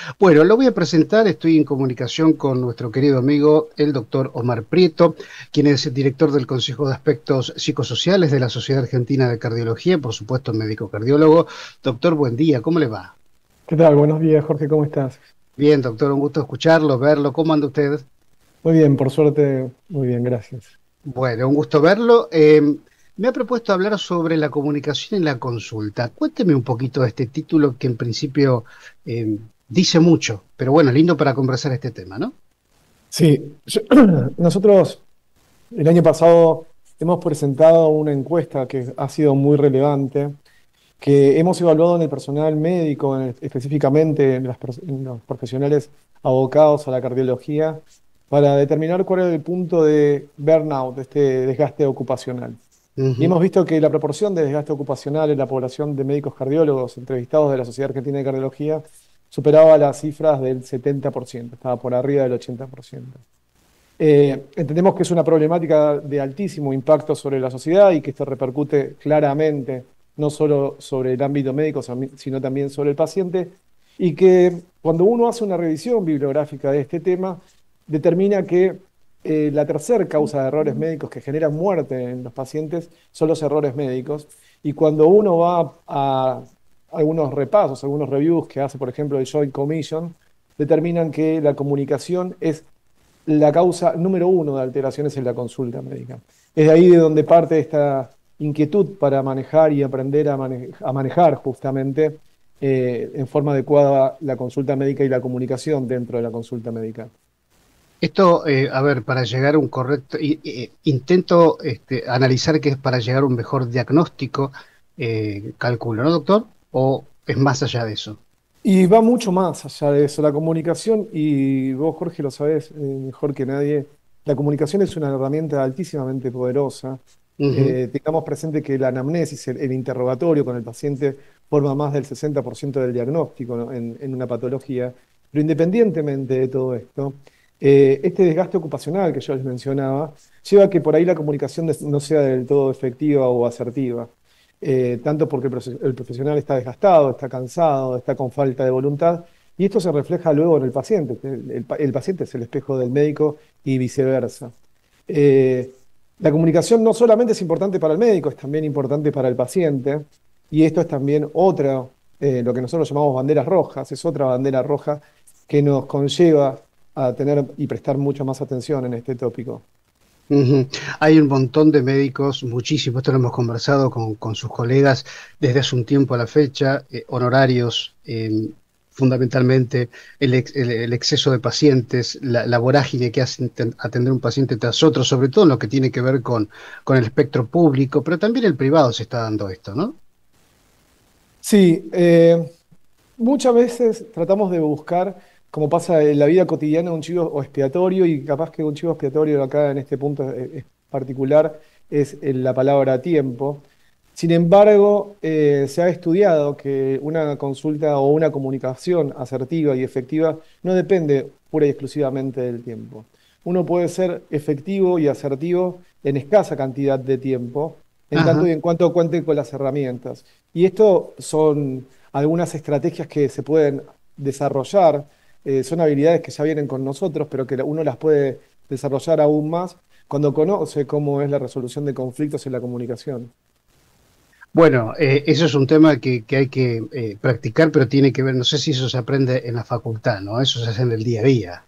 Bueno, lo voy a presentar. Estoy en comunicación con nuestro querido amigo, el doctor Omar Prieto, quien es el director del Consejo de Aspectos Psicosociales de la Sociedad Argentina de Cardiología, por supuesto, médico cardiólogo. Doctor, buen día, ¿cómo le va? ¿Qué tal? Buenos días, Jorge, ¿cómo estás? Bien, doctor, un gusto escucharlo, verlo. ¿Cómo anda usted? Muy bien, por suerte, muy bien, gracias. Bueno, un gusto verlo. Me ha propuesto hablar sobre la comunicación en la consulta. Cuénteme un poquito de este título que en principio eh, dice mucho, pero bueno, lindo para conversar este tema, ¿no? Sí, nosotros el año pasado hemos presentado una encuesta que ha sido muy relevante, que hemos evaluado en el personal médico, específicamente en los profesionales abocados a la cardiología, para determinar cuál es el punto de burnout, de este desgaste ocupacional. Y Ujú. hemos visto que la proporción de desgaste ocupacional en la población de médicos cardiólogos entrevistados de la Sociedad Argentina de Cardiología superaba las cifras del 70%, estaba por arriba del 80%. Entendemos que es una problemática de altísimo impacto sobre la sociedad y que esto repercute claramente no solo sobre el ámbito médico, sino también sobre el paciente, y que cuando uno hace una revisión bibliográfica de este tema, determina que la tercera causa de errores médicos que generan muerte en los pacientes son los errores médicos, y cuando uno va a algunos repasos, algunos reviews que hace, por ejemplo, el Joint Commission, determinan que la comunicación es la causa número uno de alteraciones en la consulta médica. Es de ahí de donde parte esta inquietud para manejar y aprender a manejar justamente en forma adecuada la consulta médica y la comunicación dentro de la consulta médica. Esto, a ver, para llegar a un correcto, intento analizar que es para llegar a un mejor diagnóstico, calculo, ¿no, doctor? ¿O es más allá de eso? Y va mucho más allá de eso. La comunicación, y vos, Jorge, lo sabés mejor que nadie, la comunicación es una herramienta altísimamente poderosa. Ujú. Tengamos presente que la anamnesis, el interrogatorio con el paciente, forma más del 60% del diagnóstico, ¿no? en una patología. Pero independientemente de todo esto, este desgaste ocupacional que yo les mencionaba, lleva a que por ahí la comunicación no sea del todo efectiva o asertiva, tanto porque el profesional está desgastado, está cansado, está con falta de voluntad, y esto se refleja luego en el paciente. El paciente es el espejo del médico y viceversa. Eh, la comunicación no solamente es importante para el médico, es también importante para el paciente, y esto es también otra, lo que nosotros llamamos banderas rojas, es otra bandera roja que nos conlleva a tener y prestar mucha más atención en este tópico. Ujú. Hay un montón de médicos, muchísimos, esto lo hemos conversado con sus colegas desde hace un tiempo a la fecha, honorarios, fundamentalmente el exceso de pacientes, la vorágine que hace atender un paciente tras otro, sobre todo en lo que tiene que ver con el espectro público, pero también el privado se está dando esto, ¿no? Sí, muchas veces tratamos de buscar, como pasa en la vida cotidiana, un chivo expiatorio, y capaz que un chivo expiatorio acá en este punto es particular es la palabra tiempo. Sin embargo, se ha estudiado que una consulta o una comunicación asertiva y efectiva no depende pura y exclusivamente del tiempo. Uno puede ser efectivo y asertivo en escasa cantidad de tiempo, en tanto Ajá. y en cuanto cuente con las herramientas. Y esto son algunas estrategias que se pueden desarrollar, son habilidades que ya vienen con nosotros, pero que uno las puede desarrollar aún más cuando conoce cómo es la resolución de conflictos en la comunicación. Bueno, eso es un tema que hay que practicar, pero tiene que ver, no sé si eso se aprende en la facultad, ¿no? Eso se hace en el día a día.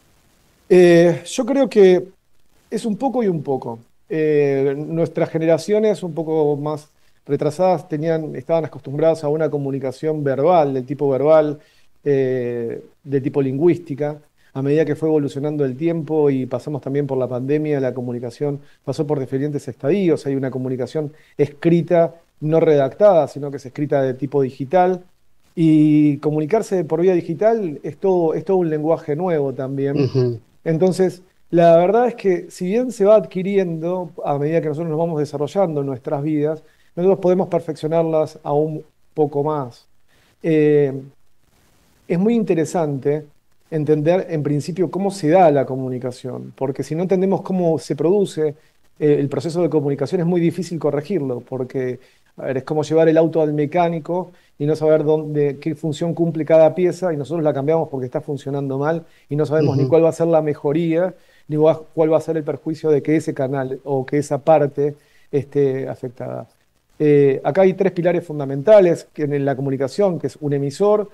Yo creo que es un poco y un poco. Nuestras generaciones un poco más retrasadas estaban acostumbradas a una comunicación verbal, del tipo verbal, del tipo lingüística. A medida que fue evolucionando el tiempo y pasamos también por la pandemia, la comunicación pasó por diferentes estadios. Hay una comunicación escrita, no redactada, sino que es escrita de tipo digital. Y comunicarse por vía digital es todo un lenguaje nuevo también. Ujú. Entonces, la verdad es que si bien se va adquiriendo a medida que nosotros nos vamos desarrollando en nuestras vidas, nosotros podemos perfeccionarlas aún poco más. Eh, es muy interesante entender en principio cómo se da la comunicación, porque si no entendemos cómo se produce el proceso de comunicación es muy difícil corregirlo, porque A ver, es como llevar el auto al mecánico y no saber dónde, qué función cumple cada pieza y nosotros la cambiamos porque está funcionando mal y no sabemos ni Ujú, cuál va a ser la mejoría ni cuál va a ser el perjuicio de que ese canal o que esa parte esté afectada. Acá hay tres pilares fundamentales en la comunicación, que es un emisor,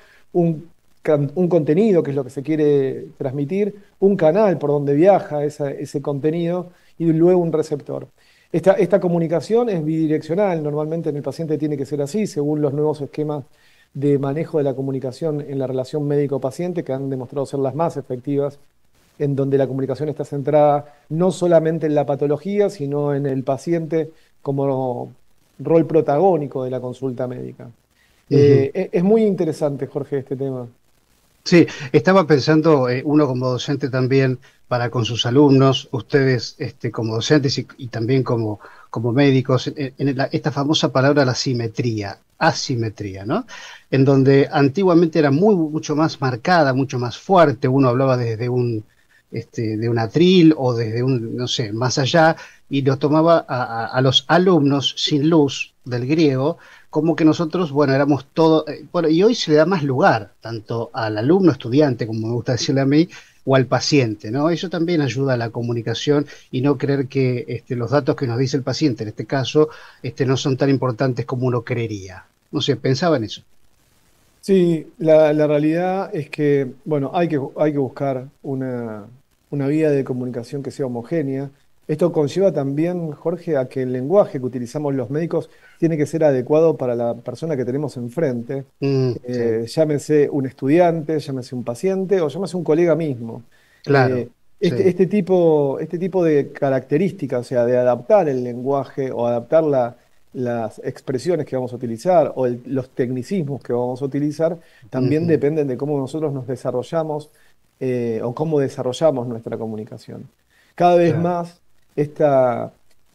un contenido, que es lo que se quiere transmitir, un canal por donde viaja ese contenido y luego un receptor. Esta comunicación es bidireccional, normalmente en el paciente tiene que ser así, según los nuevos esquemas de manejo de la comunicación en la relación médico-paciente, que han demostrado ser las más efectivas, en donde la comunicación está centrada no solamente en la patología, sino en el paciente como rol protagónico de la consulta médica. ujú. Es muy interesante, Jorge, este tema. Sí, estaba pensando, uno como docente también, para con sus alumnos, ustedes como docentes y también como médicos, esta famosa palabra, la simetría, asimetría, ¿no? En donde antiguamente era mucho más marcada, mucho más fuerte, uno hablaba desde de un atril o desde un, no sé, más allá, y lo tomaba a los alumnos sin luz del griego como que nosotros, bueno, éramos todo, bueno, y hoy se le da más lugar, tanto al alumno, estudiante, como me gusta decirle a mí, o al paciente, ¿no? Eso también ayuda a la comunicación y no creer que los datos que nos dice el paciente, en este caso, no son tan importantes como uno creería. No sé, pensaba en eso. Sí, la realidad es que, bueno, hay que buscar una vía de comunicación que sea homogénea. Esto conlleva también, Jorge, a que el lenguaje que utilizamos los médicos tiene que ser adecuado para la persona que tenemos enfrente. Sí, Llámese un estudiante, llámese un paciente o llámese un colega mismo. claro, sí. Este tipo de características, o sea, de adaptar el lenguaje o adaptar las expresiones que vamos a utilizar o los tecnicismos que vamos a utilizar, también Ujú, dependen de cómo nosotros nos desarrollamos o cómo desarrollamos nuestra comunicación. Cada vez claro. más, esta,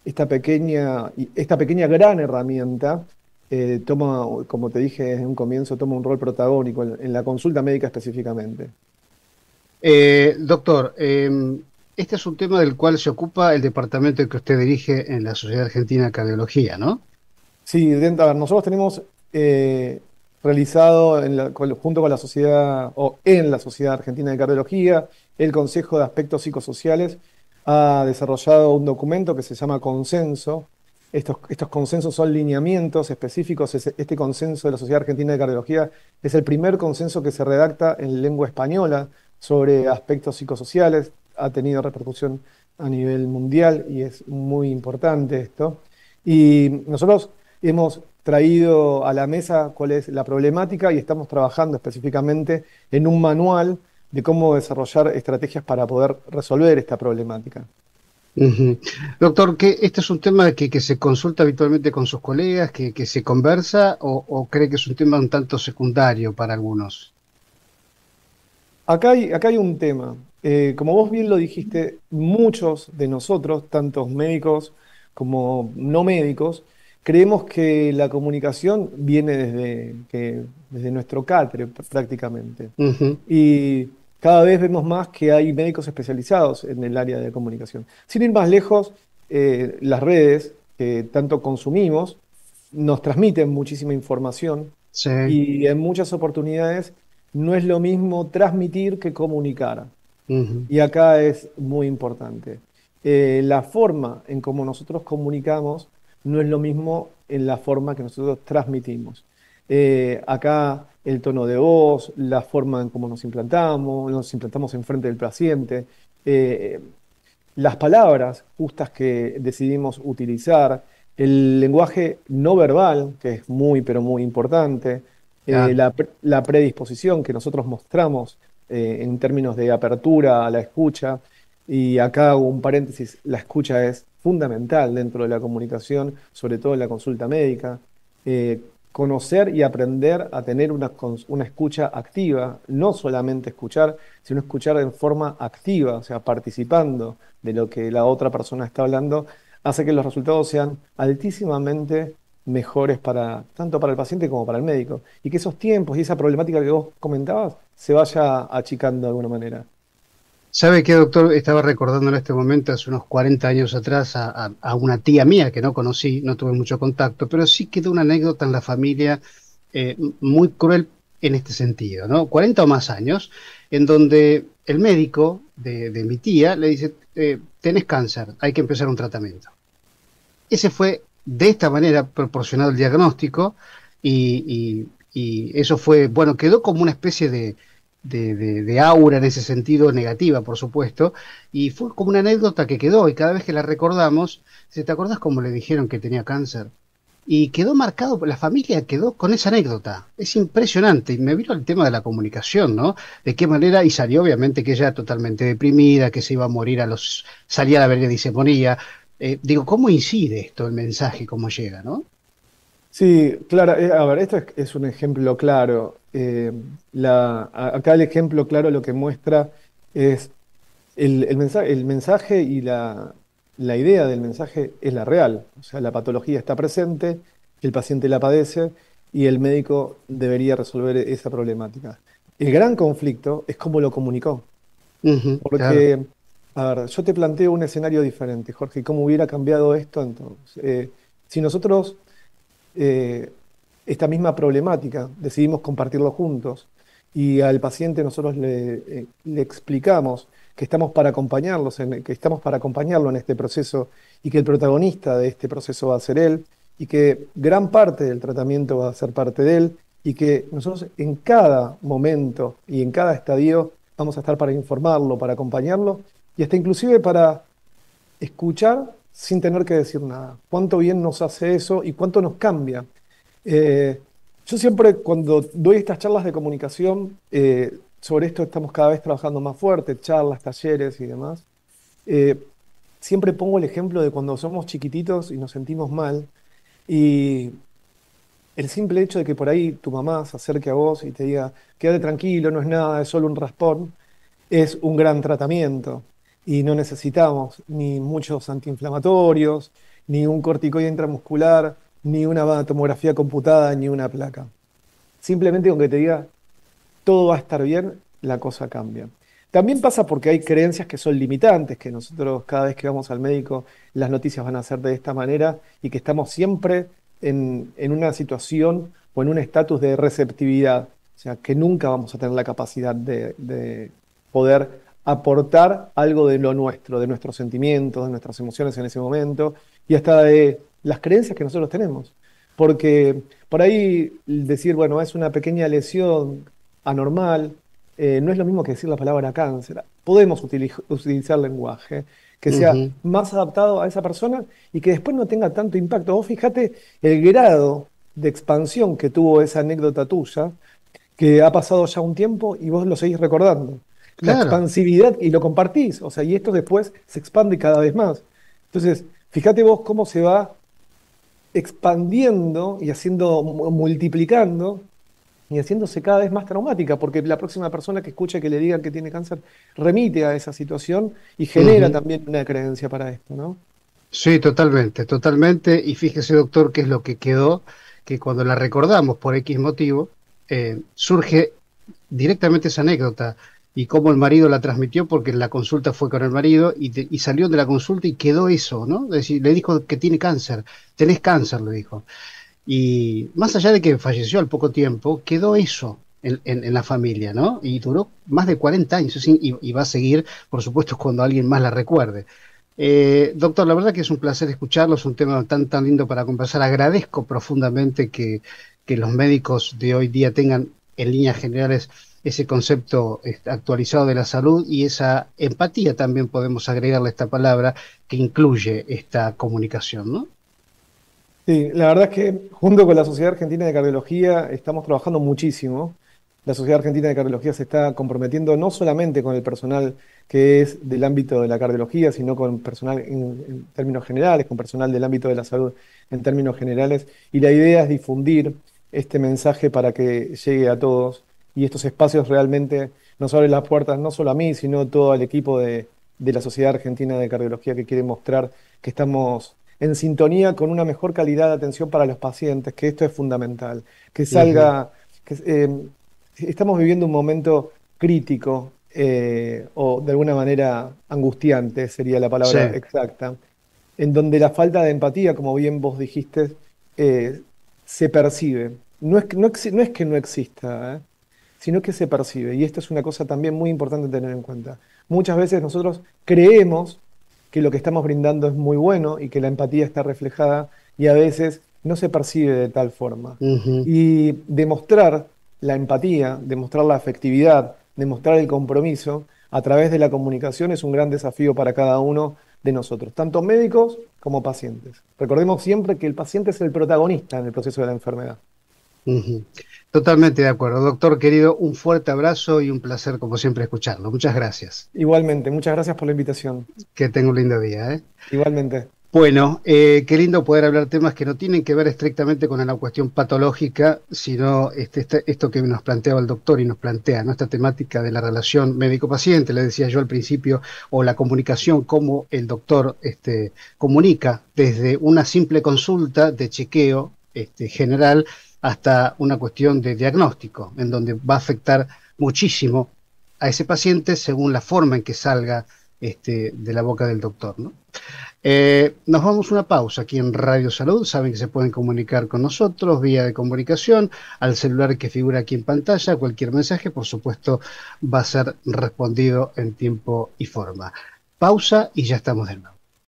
esta pequeña gran herramienta toma, como te dije en un comienzo, toma un rol protagónico en la consulta médica específicamente. Doctor, este es un tema del cual se ocupa el departamento que usted dirige en la Sociedad Argentina de Cardiología, ¿no? Sí, a ver, nosotros tenemos realizado junto con la sociedad o en la Sociedad Argentina de Cardiología, el Consejo de Aspectos Psicosociales ha desarrollado un documento que se llama Consenso. Estos consensos son lineamientos específicos. Este consenso de la Sociedad Argentina de Cardiología es el primer consenso que se redacta en lengua española sobre aspectos psicosociales. Ha tenido repercusión a nivel mundial y es muy importante esto. Y nosotros hemos traído a la mesa cuál es la problemática y estamos trabajando específicamente en un manual de cómo desarrollar estrategias para poder resolver esta problemática. Ujú. Doctor, ¿este es un tema que se consulta habitualmente con sus colegas, que se conversa, o cree que es un tema un tanto secundario para algunos? Acá hay un tema. Como vos bien lo dijiste, muchos de nosotros, tantos médicos como no médicos, creemos que la comunicación viene desde nuestro catre prácticamente. Ujú, Y cada vez vemos más que hay médicos especializados en el área de comunicación. Sin ir más lejos, las redes que tanto consumimos nos transmiten muchísima información sí, y en muchas oportunidades no es lo mismo transmitir que comunicar. ujú, Y acá es muy importante. La forma en cómo nosotros comunicamos no es lo mismo en la forma que nosotros transmitimos. Acá el tono de voz, la forma en cómo nos implantamos enfrente del paciente, eh, las palabras justas que decidimos utilizar, el lenguaje no verbal, que es muy, pero muy importante, claro. la predisposición que nosotros mostramos en términos de apertura a la escucha. Y acá hago un paréntesis, la escucha es fundamental dentro de la comunicación, sobre todo en la consulta médica. Eh, Conocer y aprender a tener una escucha activa, no solamente escuchar, sino escuchar en forma activa, o sea, participando de lo que la otra persona está hablando, hace que los resultados sean altísimamente mejores para, tanto para el paciente como para el médico. Y que esos tiempos y esa problemática que vos comentabas se vaya achicando de alguna manera. ¿Sabe qué, doctor? Estaba recordando en este momento, hace unos 40 años atrás, a una tía mía que no conocí, no tuve mucho contacto, pero sí quedó una anécdota en la familia muy cruel en este sentido, ¿no? 40 o más años, en donde el médico de mi tía le dice, tenés cáncer, hay que empezar un tratamiento. Ese fue de esta manera proporcionado el diagnóstico y eso fue, bueno, quedó como una especie de aura en ese sentido negativa, por supuesto, y fue como una anécdota que quedó y cada vez que la recordamos, si te acordás cómo le dijeron que tenía cáncer? Y quedó marcado, la familia quedó con esa anécdota. Es impresionante. Y me vino el tema de la comunicación, ¿no? De qué manera, y salió obviamente que ella totalmente deprimida, que se iba a morir salía a la vereda y se moría. Digo, ¿cómo incide esto, el mensaje, cómo llega, ¿no? Sí, claro, a ver, esto es un ejemplo claro. Acá el ejemplo claro lo que muestra es el mensaje y la idea del mensaje es la real. O sea, la patología está presente, el paciente la padece y el médico debería resolver esa problemática. El gran conflicto es cómo lo comunicó. Ujú, claro. Porque, a ver, yo te planteo un escenario diferente, Jorge, ¿cómo hubiera cambiado esto entonces? Si nosotros eh, esta misma problemática, decidimos compartirlo juntos y al paciente nosotros le explicamos que estamos para acompañarlos, que estamos para acompañarlo en este proceso y que el protagonista de este proceso va a ser él y que gran parte del tratamiento va a ser parte de él y que nosotros en cada momento y en cada estadio vamos a estar para informarlo, para acompañarlo y hasta inclusive para escuchar sin tener que decir nada. Cuánto bien nos hace eso y cuánto nos cambia. Eh, yo siempre cuando doy estas charlas de comunicación, sobre esto estamos cada vez trabajando más fuerte, charlas, talleres y demás, eh, siempre pongo el ejemplo de cuando somos chiquititos y nos sentimos mal y el simple hecho de que por ahí tu mamá se acerque a vos y te diga, quédate tranquilo, no es nada, es solo un raspón, es un gran tratamiento y no necesitamos ni muchos antiinflamatorios, ni un corticoide intramuscular, ni una tomografía computada, ni una placa. Simplemente con que te diga todo va a estar bien, la cosa cambia. También pasa porque hay creencias que son limitantes, que nosotros cada vez que vamos al médico las noticias van a ser de esta manera y que estamos siempre en una situación o en un estatus de receptividad, o sea, que nunca vamos a tener la capacidad de poder aportar algo de lo nuestro, de nuestros sentimientos, de nuestras emociones en ese momento y hasta de las creencias que nosotros tenemos. Porque por ahí decir, bueno, es una pequeña lesión anormal, no es lo mismo que decir la palabra cáncer. Podemos utilizar lenguaje que sea Ujú. más adaptado a esa persona y que después no tenga tanto impacto. Vos fíjate el grado de expansión que tuvo esa anécdota tuya, que ha pasado ya un tiempo y vos lo seguís recordando. La Claro. expansividad y lo compartís, o sea, y esto después se expande cada vez más. Entonces, fíjate vos cómo se va expandiendo y haciendo, multiplicando y haciéndose cada vez más traumática, porque la próxima persona que escuche que le digan que tiene cáncer remite a esa situación y genera Ujú. también una creencia para esto, ¿no? Sí, totalmente, totalmente. Y fíjese, doctor, qué es lo que quedó, que cuando la recordamos por X motivo, surge directamente esa anécdota y cómo el marido la transmitió, porque la consulta fue con el marido y salió de la consulta y quedó eso, ¿no? Es decir, le dijo que tiene cáncer, tenés cáncer, le dijo. Y más allá de que falleció al poco tiempo, quedó eso en la familia, ¿no? Y duró más de 40 años y va a seguir, por supuesto, cuando alguien más la recuerde. Doctor, la verdad que es un placer escucharlo, es un tema tan lindo para conversar. Agradezco profundamente que los médicos de hoy día tengan en líneas generales ese concepto actualizado de la salud y esa empatía también podemos agregarle esta palabra que incluye esta comunicación, ¿no? Sí, la verdad es que junto con la Sociedad Argentina de Cardiología estamos trabajando muchísimo. La Sociedad Argentina de Cardiología se está comprometiendo no solamente con el personal que es del ámbito de la cardiología, sino con personal en términos generales, con personal del ámbito de la salud en términos generales. Y la idea es difundir este mensaje para que llegue a todos. Y estos espacios realmente nos abren las puertas no solo a mí, sino a todo el equipo de la Sociedad Argentina de Cardiología que quiere mostrar que estamos en sintonía con una mejor calidad de atención para los pacientes, que esto es fundamental, que Ujú. salga, estamos viviendo un momento crítico o de alguna manera angustiante sería la Sí. palabra exacta, en donde la falta de empatía, como bien vos dijiste, se percibe. No es que no exista, sino que se percibe. Y esto es una cosa también muy importante tener en cuenta. Muchas veces nosotros creemos que lo que estamos brindando es muy bueno y que la empatía está reflejada y a veces no se percibe de tal forma. Ujú. Y demostrar la empatía, demostrar la afectividad, demostrar el compromiso a través de la comunicación es un gran desafío para cada uno de nosotros, tanto médicos como pacientes. Recordemos siempre que el paciente es el protagonista en el proceso de la enfermedad. Ujú. Totalmente de acuerdo. Doctor querido, un fuerte abrazo y un placer, como siempre, escucharlo. Muchas gracias. Igualmente, muchas gracias por la invitación. Que tenga un lindo día, ¿eh? Igualmente. Bueno, qué lindo poder hablar temas que no tienen que ver estrictamente con una cuestión patológica, sino esto que nos planteaba el doctor y nos plantea, ¿no? Esta temática de la relación médico-paciente, le decía yo al principio, o la comunicación, cómo el doctor comunica desde una simple consulta de chequeo general hasta una cuestión de diagnóstico, en donde va a afectar muchísimo a ese paciente según la forma en que salga de la boca del doctor, ¿no? Nos vamos a una pausa aquí en Radio Salud. Saben que se pueden comunicar con nosotros vía de comunicación al celular que figura aquí en pantalla. Cualquier mensaje, por supuesto, va a ser respondido en tiempo y forma. Pausa y ya estamos de nuevo.